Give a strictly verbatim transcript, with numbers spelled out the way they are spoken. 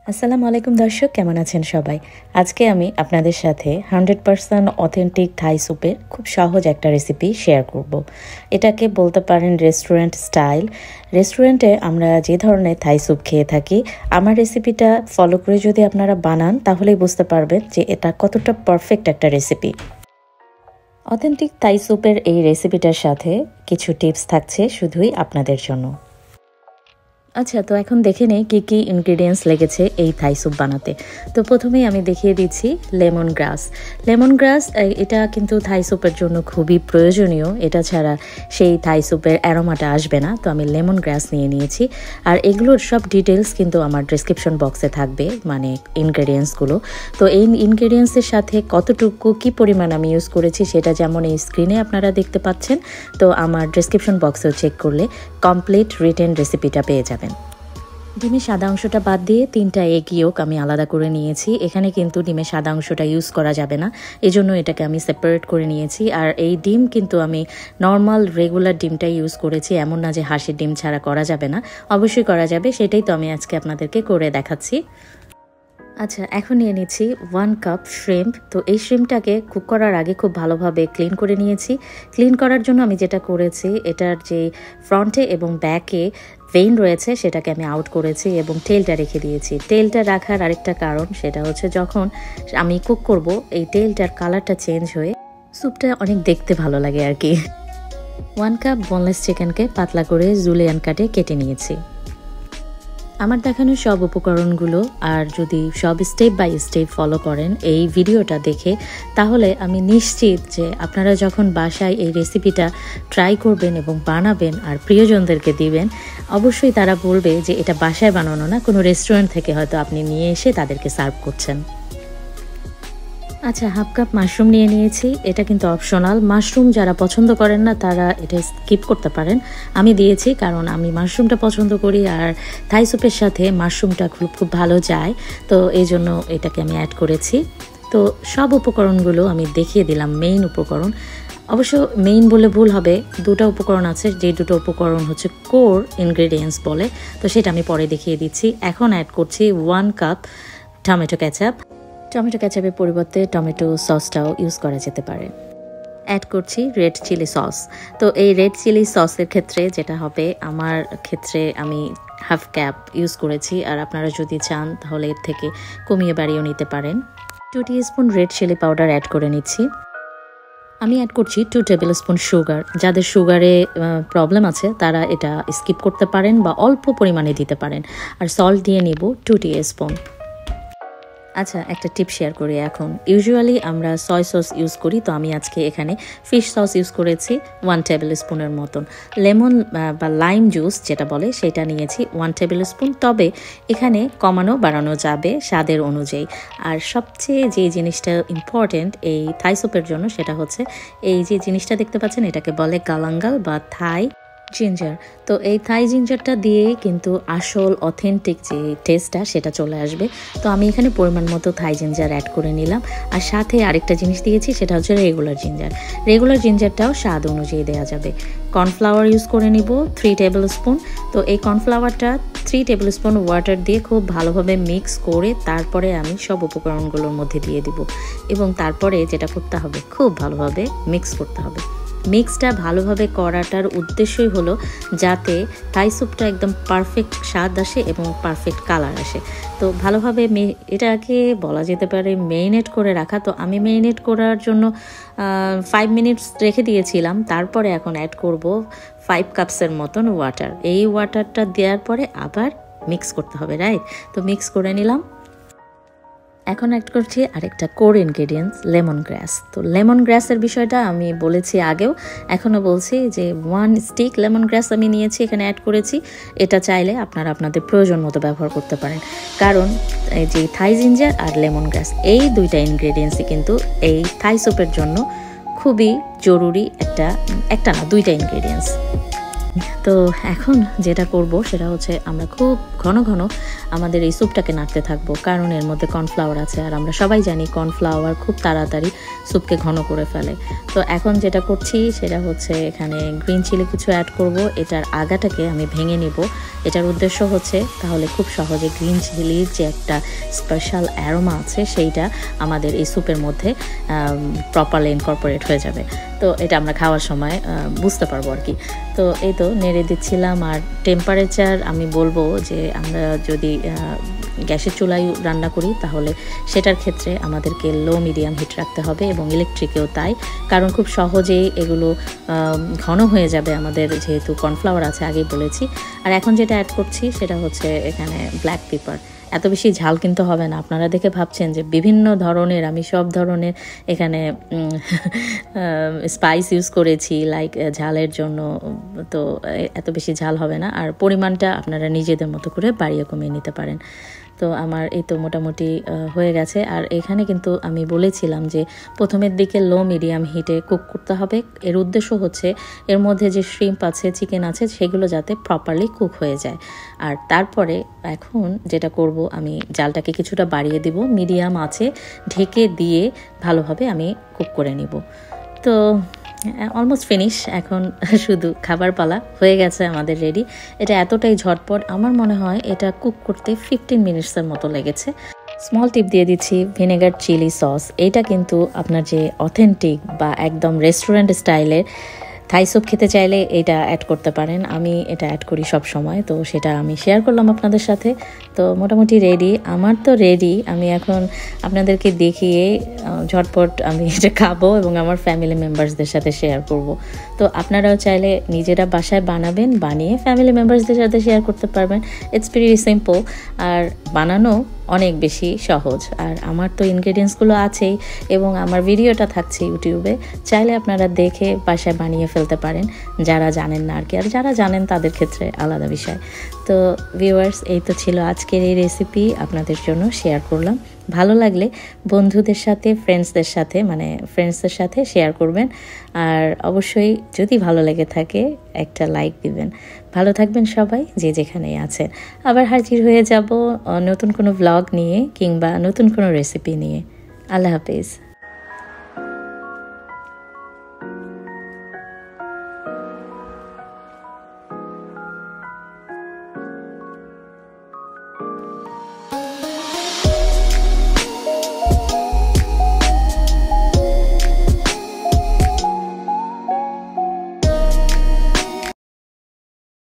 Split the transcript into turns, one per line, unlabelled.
আসসালামু আলাইকুম দর্শক, কেমন আছেন সবাই? আজকে আমি আপনাদের সাথে হান্ড্রেড পারসেন্ট অথেন্টিক থাই স্যুপের খুব সহজ একটা রেসিপি শেয়ার করব। এটাকে বলতে পারেন রেস্টুরেন্ট স্টাইল। রেস্টুরেন্টে আমরা যে ধরনের থাই স্যুপ খেয়ে থাকি, আমার রেসিপিটা ফলো করে যদি আপনারা বানান তাহলেই বুঝতে পারবেন যে এটা কতটা পারফেক্ট একটা রেসিপি। অথেন্টিক থাই স্যুপের এই রেসিপিটার সাথে কিছু টিপস থাকছে শুধুই আপনাদের জন্য। আচ্ছা, তো এখন দেখে নেই কী কী ইনগ্রিডিয়েন্টস লেগেছে এই থাই স্যুপ বানাতে। তো প্রথমেই আমি দেখিয়ে দিচ্ছি লেমন গ্রাস। লেমন গ্রাস এটা কিন্তু থাই স্যুপের জন্য খুবই প্রয়োজনীয়, এটা ছাড়া সেই থাই স্যুপের অ্যারোমাটা আসবে না। তো আমি লেমন গ্রাস নিয়ে নিয়েছি, আর এগুলোর সব ডিটেলস কিন্তু আমার ডেসক্রিপশন বক্সে থাকবে, মানে ইনগ্রিডিয়েন্টসগুলো। তো এই ইনগ্রিডিয়েন্টসের সাথে কতটুকু কী পরিমাণ আমি ইউজ করেছি সেটা যেমন এই স্ক্রিনে আপনারা দেখতে পাচ্ছেন, তো আমার ডেসক্রিপশন বক্সেও চেক করলে কমপ্লিট রিটেন রেসিপিটা পেয়ে যাবেন। ডিমের সাদা অংশটা বাদ দিয়ে তিনটা এগ ইয়োক আমি আলাদা করে নিয়েছি। এখানে কিন্তু ডিমের সাদা অংশটা ইউজ করা যাবে না, এজন্য এটাকে আমি সেপারেট করে নিয়েছি। আর এই ডিম কিন্তু আমি নর্মাল রেগুলার ডিমটাই ইউজ করেছি, এমন না যে হাঁসের ডিম ছাড়া করা যাবে না, অবশ্যই করা যাবে। সেটাই তো আমি আজকে আপনাদেরকে করে দেখাচ্ছি। আচ্ছা, এখন নিয়ে নিচ্ছি ওয়ান কাপ শ্রিম্প। তো এই শ্রিম্পটাকে কুক করার আগে খুব ভালোভাবে ক্লিন করে নিয়েছি। ক্লিন করার জন্য আমি যেটা করেছি, এটার যে ফ্রন্টে এবং ব্যাকে ভেইন রয়েছে সেটাকে আমি আউট করেছি এবং তেলটা রেখে দিয়েছি। তেলটা রাখার আরেকটা কারণ, সেটা হচ্ছে যখন আমি কুক করব এই তেলটার কালারটা চেঞ্জ হয়ে স্যুপটা অনেক দেখতে ভালো লাগে আর কি। ওয়ান কাপ বোনলেস চিকেনকে পাতলা করে জুলিয়ান কাটে কেটে নিয়েছি। আমার দেখানো সব উপকরণগুলো আর যদি সব স্টেপ বাই স্টেপ ফলো করেন এই ভিডিওটা দেখে, তাহলে আমি নিশ্চিত যে আপনারা যখন বাসায় এই রেসিপিটা ট্রাই করবেন এবং বানাবেন আর প্রিয়জনদেরকে দিবেন, অবশ্যই তারা বলবে যে এটা বাসায় বানানো না, কোনো রেস্টুরেন্ট থেকে হয়তো আপনি নিয়ে এসে তাদেরকে সার্ভ করছেন। আচ্ছা, হাফ কাপ মাশরুম নিয়ে নিয়েছি। এটা কিন্তু অপশনাল, মাশরুম যারা পছন্দ করেন না তারা এটা স্কিপ করতে পারেন। আমি দিয়েছি কারণ আমি মাশরুমটা পছন্দ করি, আর থাই স্যুপের সাথে মাশরুমটা খুব খুব ভালো যায়, তো এই জন্য এটাকে আমি অ্যাড করেছি। তো সব উপকরণগুলো আমি দেখিয়ে দিলাম, মেইন উপকরণ। অবশ্য মেইন বলে ভুল হবে, দুটো উপকরণ আছে, যে দুটো উপকরণ হচ্ছে কোর ইনগ্রেডিয়েন্টস বলে, তো সেটা আমি পরে দেখিয়ে দিচ্ছি। এখন অ্যাড করছি one cup tomato ketchup. Tomato কেচাপের পরিবর্তে টমেটো সসটাও ইউজ করা যেতে পারে। অ্যাড করছি রেড চিলি সস। তো এই রেড চিলি সসের ক্ষেত্রে যেটা হবে, আমার ক্ষেত্রে আমি হাফ কাপ ইউজ করেছি, আর আপনারা যদি চান তাহলে এর থেকে কমিয়ে বাড়িয়েও নিতে পারেন। Two teaspoon red chilli powder add করে নিচ্ছি। আমি অ্যাড করছি টু টেবিল স্পুন সুগার। যাদের সুগারে প্রবলেম আছে তারা এটা স্কিপ করতে পারেন বা অল্প পরিমাণে দিতে পারেন। আর সল্ট দিয়ে নিব টু টিস্পুন। আচ্ছা, একটা টিপ শেয়ার করি এখন। ইউজুয়ালি আমরা সয় সস ইউজ করি, তো আমি আজকে এখানে ফিশ সস ইউজ করেছি ওয়ান টেবিল স্পুনের মতন। লেমন বা লাইম জুস যেটা বলে সেটা নিয়েছি ওয়ান টেবিল স্পুন। তবে এখানে কমানো বাড়ানো যাবে স্বাদের অনুযায়ী। আর সবচেয়ে যে জিনিসটা ইম্পর্টেন্ট এই থাই স্যুপের জন্য, সেটা হচ্ছে এই যে জিনিসটা দেখতে পাচ্ছেন, এটাকে বলে গালাঙ্গাল বা থাই জিঞ্জার। তো এই থাই জিঞ্জারটা দিয়েই কিন্তু আসল অথেন্টিক যে টেস্টটা সেটা চলে আসবে। তো আমি এখানে পরিমাণ মতো থাই জিঞ্জার অ্যাড করে নিলাম, আর সাথে আরেকটা জিনিস দিয়েছি, সেটা হচ্ছে রেগুলার জিঞ্জার। রেগুলার জিঞ্জারটাও স্বাদ অনুযায়ী দেওয়া যাবে। কর্নফ্লাওয়ার ইউজ করে নিব থ্রি টেবিল স্পুন। তো এই কর্নফ্লাওয়ারটা থ্রি টেবিল স্পুন ওয়াটার দিয়ে খুব ভালোভাবে মিক্স করে তারপরে আমি সব উপকরণগুলোর মধ্যে দিয়ে দিব, এবং তারপরে যেটা করতে হবে, খুব ভালোভাবে মিক্স করতে হবে। মিক্সটা ভালোভাবে করাটার উদ্দেশ্যই হলো যাতে থাই স্যুপটা একদম পারফেক্ট স্বাদ আসে এবং পারফেক্ট কালার আসে। তো ভালোভাবে এটাকে বলা যেতে পারে মেরিনেট করে রাখা। তো আমি মেরিনেট করার জন্য ফাইভ মিনিটস রেখে দিয়েছিলাম। তারপরে এখন অ্যাড করব ফাইভ কাপসের মতন ওয়াটার। এই ওয়াটারটা দেওয়ার পরে আবার মিক্স করতে হবে, রাইট? তো মিক্স করে নিলাম। এখন অ্যাড করছি আরেকটা কোর ইনগ্রেডিয়েন্টস, লেমন গ্রাস। তো লেমন গ্রাসের বিষয়টা আমি বলেছি আগেও, এখনও বলছি যে ওয়ান স্টিক লেমন গ্রাস আমি নিয়েছি, এখানে অ্যাড করেছি। এটা চাইলে আপনারা আপনাদের প্রয়োজন মতো ব্যবহার করতে পারেন, কারণ এই যে থাই জিঞ্জার আর লেমন গ্রাস এই দুইটা ইনগ্রেডিয়েন্টসই কিন্তু এই থাই স্যুপের জন্য খুবই জরুরি, একটা একটা না দুইটা ইনগ্রেডিয়েন্টস। তো এখন যেটা করব সেটা হচ্ছে আমরা খুব ঘন ঘন আমাদের এই স্যুপটাকে নাড়তে থাকবো, কারণ এর মধ্যে কর্নফ্লাওয়ার আছে আর আমরা সবাই জানি কর্নফ্লাওয়ার খুব তাড়াতাড়ি স্যুপকে ঘন করে ফেলে। তো এখন যেটা করছি সেটা হচ্ছে এখানে গ্রিন চিলি কিছু অ্যাড করব। এটার আগাটাকে আমি ভেঙে নিব। এটার উদ্দেশ্য হচ্ছে তাহলে খুব সহজে গ্রিন চিলির যে একটা স্পেশাল অ্যারোমা আছে সেইটা আমাদের এই স্যুপের মধ্যে প্রপারলি ইনকর্পোরেট হয়ে যাবে। তো এটা আমরা খাওয়ার সময় বুঝতে পারবো আর কি। তো এই তো নেড়ে দিচ্ছিলাম। আর টেম্পারেচার আমি বলবো যে আমরা যদি গ্যাসের চুলায় রান্না করি তাহলে সেটার ক্ষেত্রে আমাদেরকে লো মিডিয়াম হিট রাখতে হবে, এবং ইলেকট্রিকেও তাই, কারণ খুব সহজেই এগুলো ঘন হয়ে যাবে আমাদের, যেহেতু কর্নফ্লাওয়ার আছে আগেই বলেছি। আর এখন যেটা অ্যাড করছি সেটা হচ্ছে এখানে ব্ল্যাক পেপার। এত বেশি ঝাল কিন্তু হবে না। আপনারা দেখে ভাবছেন যে বিভিন্ন ধরনের, আমি সব ধরনের এখানে স্পাইস ইউজ করেছি লাইক ঝালের জন্য, তো এত বেশি ঝাল হবে না। আর পরিমাণটা আপনারা নিজেদের মতো করে বাড়িয়ে কমিয়ে নিতে পারেন। তো আমার এই তো মোটামুটি হয়ে গেছে। আর এখানে কিন্তু আমি বলেছিলাম যে প্রথমের দিকে লো মিডিয়াম হিটে কুক করতে হবে। এর উদ্দেশ্য হচ্ছে এর মধ্যে যে শ্রিম্প আছে, চিকেন আছে, সেগুলো যাতে প্রপারলি কুক হয়ে যায়। আর তারপরে এখন যেটা করব, আমি জালটাকে কিছুটা বাড়িয়ে দিব, মিডিয়াম আছে ঢেকে দিয়ে ভালোভাবে আমি কুক করে নিব। তো অলমোস্ট ফিনিশ, এখন শুধু খাবার পালা। হয়ে গেছে আমাদের রেডি। এটা এতটাই ঝটপট, আমার মনে হয় এটা কুক করতে ফিফটিন মিনিটসের মতো লেগেছে। স্মল টিপ দিয়ে দিচ্ছি, ভিনেগার চিলি সস। এইটা কিন্তু আপনার যে অথেন্টিক বা একদম রেস্টুরেন্ট স্টাইলের থাই স্যুপ খেতে চাইলে এটা অ্যাড করতে পারেন। আমি এটা অ্যাড করি সব সময়, তো সেটা আমি শেয়ার করলাম আপনাদের সাথে। তো মোটামুটি রেডি, আমার তো রেডি। আমি এখন আপনাদেরকে দেখিয়ে ঝটপট আমি এটা খাবো এবং আমার ফ্যামিলি মেম্বার্সদের সাথে শেয়ার করব। তো আপনারাও চাইলে নিজেরা বাসায় বানাবেন, বানিয়ে ফ্যামিলি মেম্বার্সদের সাথে শেয়ার করতে পারবেন। ইটস ভেরি সিম্পল, আর বানানো অনেক বেশি সহজ। আর আমার তো ইনগ্রেডিয়েন্টসগুলো আছেই এবং আমার ভিডিওটা থাকছে ইউটিউবে, চাইলে আপনারা দেখে বাসায় বানিয়ে ফেলতে পারেন, যারা জানেন না আর কি। আর যারা জানেন তাদের ক্ষেত্রে আলাদা বিষয়। তো ভিউয়ার্স, এই তো ছিল আজকের এই রেসিপি, আপনাদের জন্য শেয়ার করলাম। ভালো লাগলে বন্ধুদের সাথে, ফ্রেন্ডসদের সাথে, মানে ফ্রেন্ডসদের সাথে শেয়ার করবেন। আর অবশ্যই যদি ভালো লেগে থাকে একটা লাইক দিবেন। ভালো থাকবেন সবাই, যে যেখানেই আছেন। আবার হাজির হয়ে যাব নতুন কোনো ভ্লগ নিয়ে কিংবা নতুন কোনো রেসিপি নিয়ে। আল্লাহ হাফেজ।